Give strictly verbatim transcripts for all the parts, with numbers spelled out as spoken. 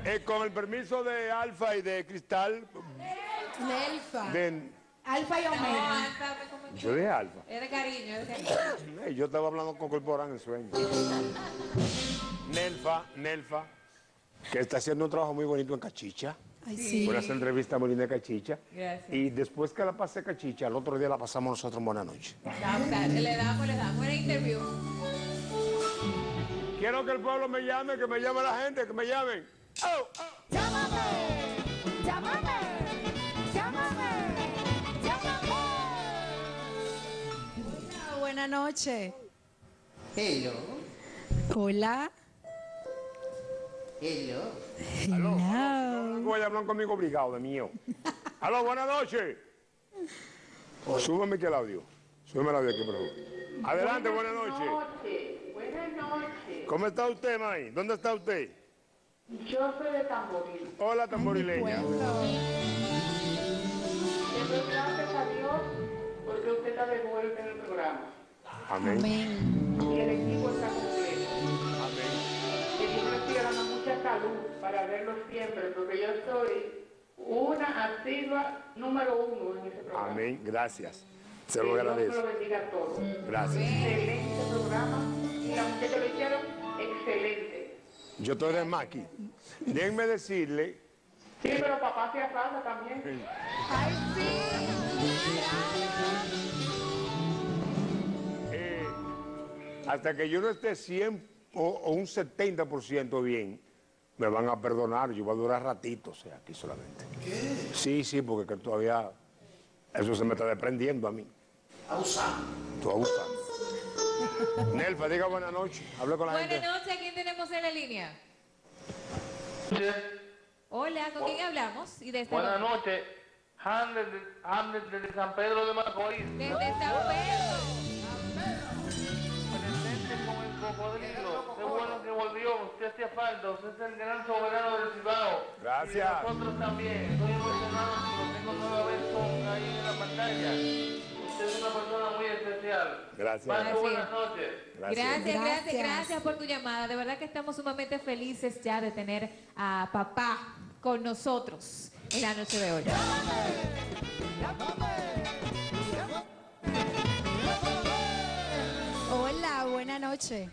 Eh, con el permiso de Alfa y de Cristal. Nelfa. De, Alfa y Omega. No, Alfa me comentó. yo dije Alfa. Es de cariño, es de cariño. Eh, yo estaba hablando con Corporán en sueño. Nelfa, Nelfa, que está haciendo un trabajo muy bonito en Cachicha. Ay, sí. Unas entrevistas muy lindas de Cachicha. Gracias. Y después que la pasé Cachicha, al otro día la pasamos nosotros en Buena Noche. Vamos a- Le damos, le damos. Buena interview. Quiero que el pueblo me llame, que me llame la gente, que me llamen. Oh, oh. ¡Llámame! ¡Llámame! ¡Llámame! ¡Llámame! Hola, buenas noches. Hello, Hola. hello. Aló, aló, Hello. si no, no voy a hablar conmigo obligado, de mío. Aló, buenas noches. Súbeme que el audio. Súbeme el audio aquí, por favor. Adelante, buenas noches. Buenas noches. ¿Cómo está usted, May? ¿Dónde está usted? Yo soy de Tamboril. Hola, tamborileña. Pueblo. Le doy gracias a Dios porque usted está de vuelta en el programa. Amén. Amén. Y el equipo está completo. Amén. Que Dios me siga dando mucha salud para verlo siempre, porque yo soy una asidua número uno en ese programa. Amén. Gracias. Se Que lo Dios me agradezco. lo bendiga a todos. Gracias. Excelente programa. Y las muchachas lo hicieron excelente. Yo estoy de Maki. Déjenme decirle. Sí, pero papá hacía falta también. Ay, sí. eh, hasta que yo no esté cien o, o un setenta por ciento bien, me van a perdonar. Yo voy a durar ratitos aquí solamente. ¿Qué? Sí, sí, porque que todavía eso se me está desprendiendo a mí. Abusando. Tú abusando. Nelfa, diga buenas noches. Hable con la Buenas gente. noches, ¿a quién tenemos en la línea? Hola, ¿con quién hablamos? ¿Y desde Buenas dónde? noches, Hamlet de, Hamlet de San Pedro de Macorís. Desde San Pedro. Presente con el cocodrilo. Qué bueno que volvió. Usted hacía falta. Usted es el gran soberano del Cibao. Gracias. Y nosotros también. Estoy emocionado porque lo tengo nueva vez con ahí en la pantalla. Usted es una persona muy especial. Gracias. Pase Gracias. buenas noches. Gracias, gracias, Gracias. gracias por tu llamada. De verdad que estamos sumamente felices ya de tener a papá con nosotros en la noche de hoy. Hola, buenas noches.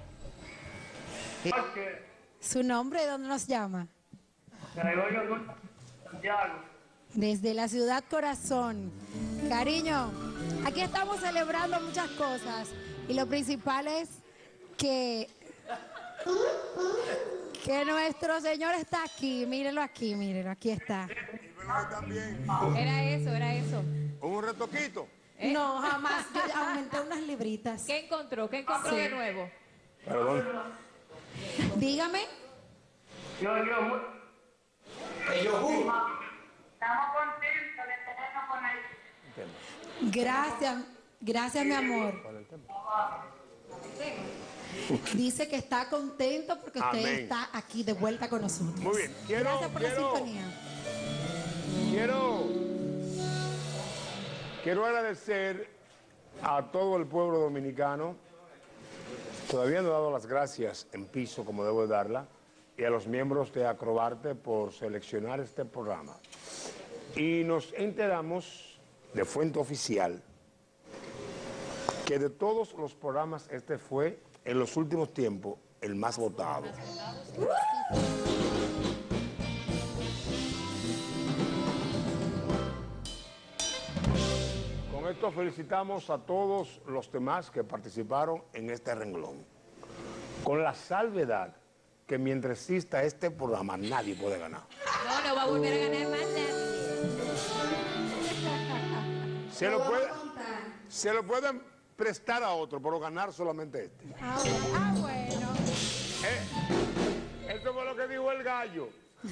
Noche, ¿Su nombre de dónde nos llama? Gregorio Santiago. Desde la ciudad Corazón. Cariño, aquí estamos celebrando muchas cosas y lo principal es que, que nuestro Señor está aquí. Mírenlo aquí, mírenlo, aquí está. También. Era eso, era eso. Un retoquito. ¿Eh? No, jamás. Yo aumenté unas libritas. ¿Qué encontró? ¿Qué encontró de nuevo? Perdón. Dígame. Yo, yo, muy- Estamos contentos de tenernos con el... Gracias, gracias mi amor. Dice que está contento porque usted Amén. está aquí de vuelta con nosotros. Muy bien. Quiero, Gracias por quiero, la sintonía. quiero, quiero agradecer a todo el pueblo dominicano. Todavía no he dado las gracias en piso como debo de darla, y a los miembros de Acrobarte por seleccionar este programa. Y nos enteramos de fuente oficial que de todos los programas este fue en los últimos tiempos el más votado. Con esto felicitamos a todos los demás que participaron en este renglón. Con la salvedad que mientras exista este programa nadie puede ganar. No, no va a volver a ganar más nadie. Se lo, puede, se lo pueden prestar a otro, pero ganar solamente este. Ah, bueno. Ah, bueno. Eh, eso fue lo que dijo el gallo.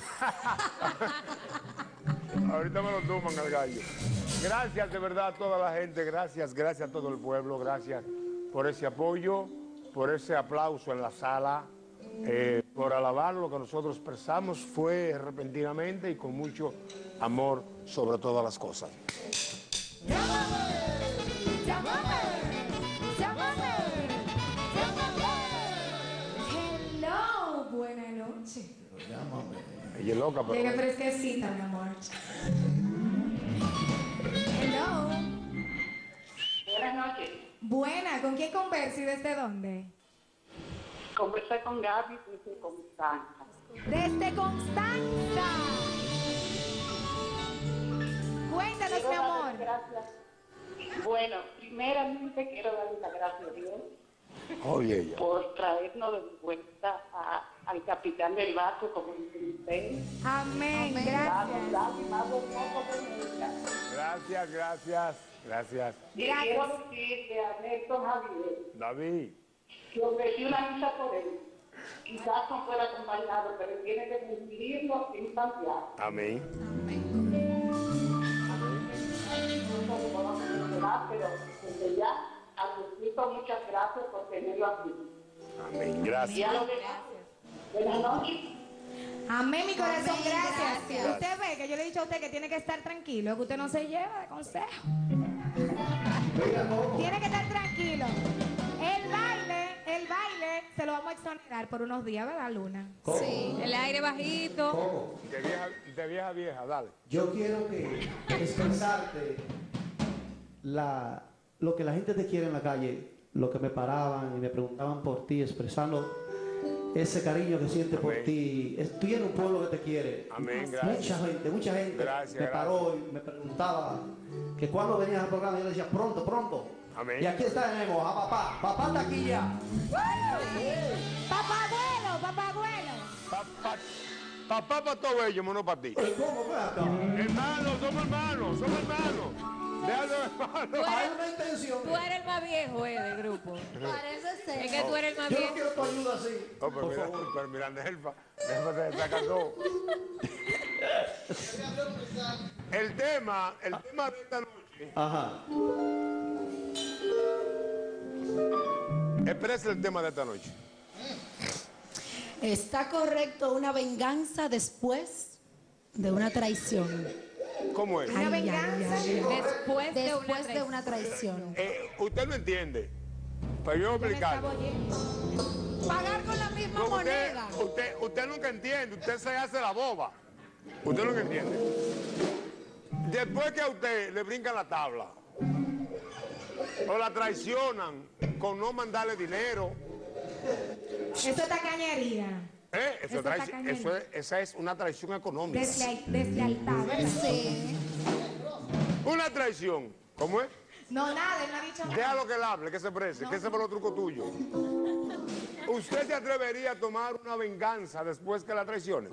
Ahorita me lo toman al gallo. Gracias de verdad a toda la gente, gracias, gracias a todo el pueblo, gracias por ese apoyo, por ese aplauso en la sala, eh, por alabar lo que nosotros expresamos fue repentinamente y con mucho amor sobre todas las cosas. ¡Llámame! ¡Llámame! ¡Llámame! ¡Llámame! Hello, buenas noches. Ella es loca, pero... Llegué fresquecita, mi amor. Hello. Buenas noches. Buena, ¿con quién converso y desde dónde? Conversé con Gaby desde Constanza. Desde Constanza. Cuéntanos, mi Quiero amor. darle gracias. Bueno, primeramente quiero darle las gracias a Dios Oye, ella. por traernos de vuelta a- al capitán del barco, como dicen ustedes. Amén, Amén. gracias. Gaby, Gaby, más hermoso que nunca. Gracias, gracias, gracias. Y Gracias. quiero decirle a Néstor Javier David, que ofrecí una misa por él. Quizás no fuera acompañado, pero tiene que cumplirlo en Santiago. amén. No se conoce lo demás, pero desde ya, a Diosito, muchas gracias por tenerlo aquí. Amén, Y gracias. a los demás, buenas noches. Amén, mi corazón, Amén, gracias. gracias. Usted ve que yo le he dicho a usted que tiene que estar tranquilo, que usted no se lleva de consejo. Tiene que estar tranquilo. El baile, el baile se lo vamos a exonerar por unos días, ¿verdad, Luna? Sí. El aire bajito. ¿Cómo? De vieja, de vieja a vieja, dale. Yo quiero que expresarte la, lo que la gente te quiere en la calle, lo que me paraban y me preguntaban por ti, expresando ese cariño que siente por Amén. ti. Estoy en un pueblo que te quiere. Amén, gracias. Mucha gente, mucha gente Gracias, me paró y me preguntaba que cuando venías al programa. Yo le decía, pronto, pronto. Amén. Y aquí estaremos, a papá. Papá está aquí ya. Papá abuelo, papá abuelo. Papá, papá para todo ello, mono para ti. Pero ¿cómo fue acá? Hermanos, somos hermanos, somos hermanos. Déjalo, hermano. Hay una intención. Tú eres el más viejo, eh, del grupo. Parece ser. Es que tú eres el más Yo no viejo. quiero tu ayuda así. Oh, pero, Por mira, favor. pero mira, Nelfa, Nelfa te saca todo. El tema, el tema de esta noche, Ajá. expresa el tema de esta noche. ¿Está correcto una venganza después de una traición? ¿Cómo es? Una Ay, ay, venganza ay, ay. después de una Después de traición. una traición. Eh, usted no entiende, pero yo voy a Me está explicarlo. oyendo. Pagar con la misma No, usted, moneda. usted, usted nunca entiende, usted se hace la boba. Usted nunca entiende. Después que a usted le brincan la tabla, o la traicionan con no mandarle dinero, Eso es tacañería. ¿eh? Eso, Eso es traici- está cañón. eso es, esa es una traición económica. Desle- Deslealtad, ¿verdad? Sí. Una traición, ¿cómo es? No, nada, él no ha dicho nada. Déjalo que él hable, que se prese, que ese fue los trucos tuyos. ¿Usted se atrevería a tomar una venganza después que la traicione?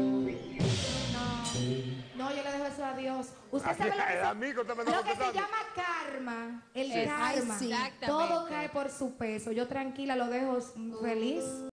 No, yo le dejo eso a Dios. Usted Aquí, sabe lo que, el se, amigo está me está lo que se contestando. llama karma. El Sí. karma. Ay, sí. Todo cae por su peso. Yo tranquila lo dejo feliz.